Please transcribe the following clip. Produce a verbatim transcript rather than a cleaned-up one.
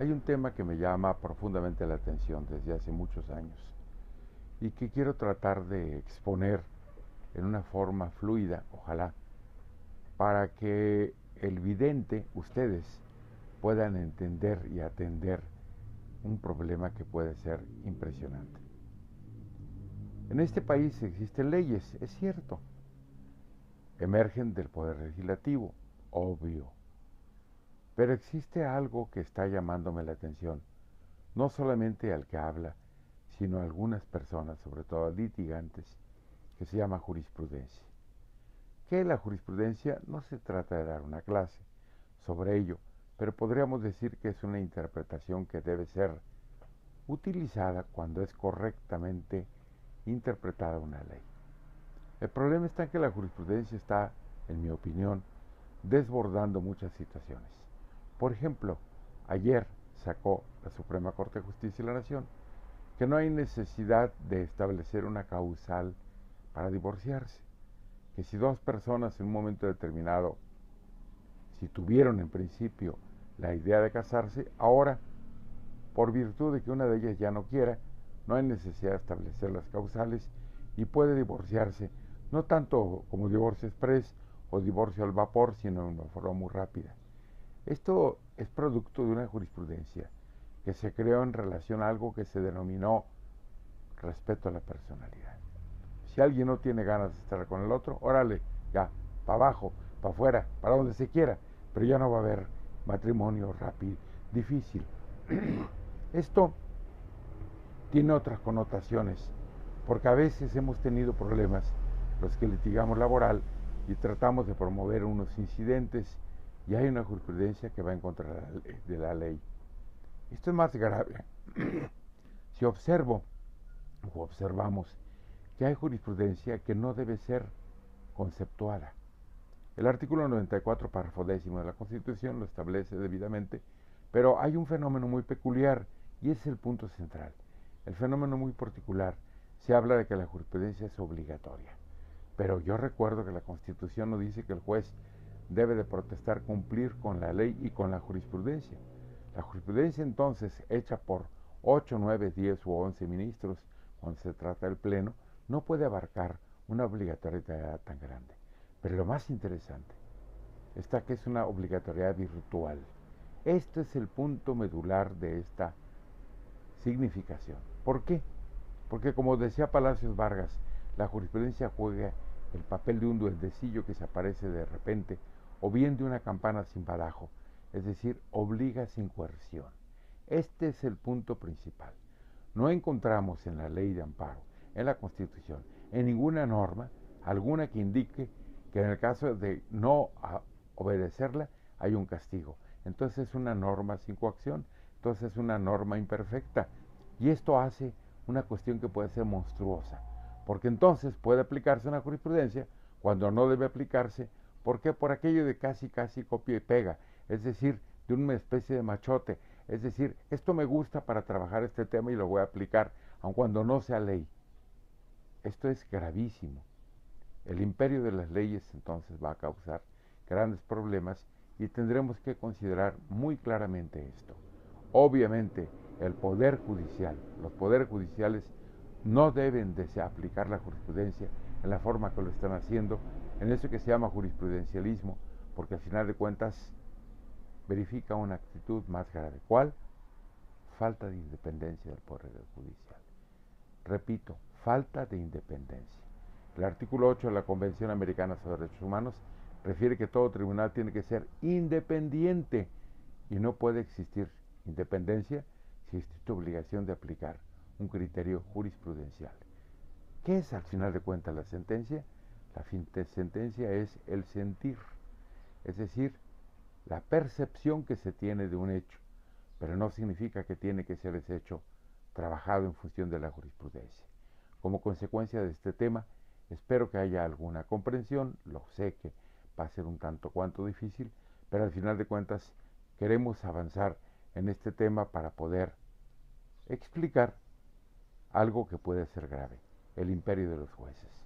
Hay un tema que me llama profundamente la atención desde hace muchos años y que quiero tratar de exponer en una forma fluida, ojalá, para que el vidente, ustedes, puedan entender y atender un problema que puede ser impresionante. En este país existen leyes, es cierto, emergen del poder legislativo, obvio, pero existe algo que está llamándome la atención, no solamente al que habla, sino a algunas personas, sobre todo litigantes, que se llama jurisprudencia. Que la jurisprudencia no se trata de dar una clase sobre ello, pero podríamos decir que es una interpretación que debe ser utilizada cuando es correctamente interpretada una ley. El problema está en que la jurisprudencia está, en mi opinión, desbordando muchas situaciones. Por ejemplo, ayer sacó la Suprema Corte de Justicia de la Nación que no hay necesidad de establecer una causal para divorciarse, que si dos personas en un momento determinado, si tuvieron en principio la idea de casarse, ahora, por virtud de que una de ellas ya no quiera, no hay necesidad de establecer las causales y puede divorciarse, no tanto como divorcio express o divorcio al vapor, sino de una forma muy rápida. Esto es producto de una jurisprudencia que se creó en relación a algo que se denominó respeto a la personalidad. Si alguien no tiene ganas de estar con el otro, órale, ya, para abajo, para afuera, para donde se quiera, pero ya no va a haber matrimonio rápido, difícil. Esto tiene otras connotaciones, porque a veces hemos tenido problemas, los que litigamos laboral, y tratamos de promover unos incidentes, y hay una jurisprudencia que va en contra de la ley. Esto es más grave. Si observo o observamos que hay jurisprudencia que no debe ser conceptuada. El artículo noventa y cuatro, párrafo décimo de la Constitución lo establece debidamente, pero hay un fenómeno muy peculiar y ese es el punto central. El fenómeno muy particular, se habla de que la jurisprudencia es obligatoria, pero yo recuerdo que la Constitución no dice que el juez debe de protestar cumplir con la ley y con la jurisprudencia. La jurisprudencia entonces, hecha por ocho, nueve, diez u once ministros, cuando se trata del Pleno, no puede abarcar una obligatoriedad tan grande. Pero lo más interesante está que es una obligatoriedad virtual. Este es el punto medular de esta significación. ¿Por qué? Porque como decía Palacios Vargas, la jurisprudencia juega el papel de un duendecillo que se aparece de repente, o bien de una campana sin badajo, es decir, obliga sin coerción. Este es el punto principal. No encontramos en la ley de amparo, en la Constitución, en ninguna norma, alguna que indique que en el caso de no obedecerla hay un castigo. Entonces es una norma sin coacción, entonces es una norma imperfecta. Y esto hace una cuestión que puede ser monstruosa, porque entonces puede aplicarse una jurisprudencia cuando no debe aplicarse. ¿Por qué? Por aquello de casi casi copia y pega, es decir, de una especie de machote, es decir, esto me gusta para trabajar este tema y lo voy a aplicar, aun cuando no sea ley. Esto es gravísimo. El imperio de las leyes entonces va a causar grandes problemas y tendremos que considerar muy claramente esto. Obviamente, el Poder Judicial, los poderes judiciales no deben de aplicar la jurisprudencia en la forma que lo están haciendo, en eso que se llama jurisprudencialismo, porque al final de cuentas verifica una actitud más grave. ¿Cuál? Falta de independencia del Poder Judicial. Repito, falta de independencia. El artículo ocho de la Convención Americana sobre Derechos Humanos refiere que todo tribunal tiene que ser independiente y no puede existir independencia si existe obligación de aplicar un criterio jurisprudencial. ¿Qué es al final de cuentas la sentencia? La sentencia es el sentir, es decir, la percepción que se tiene de un hecho, pero no significa que tiene que ser ese hecho trabajado en función de la jurisprudencia. Como consecuencia de este tema, espero que haya alguna comprensión, lo sé que va a ser un tanto cuanto difícil, pero al final de cuentas queremos avanzar en este tema para poder explicar algo que puede ser grave, el imperio de los jueces.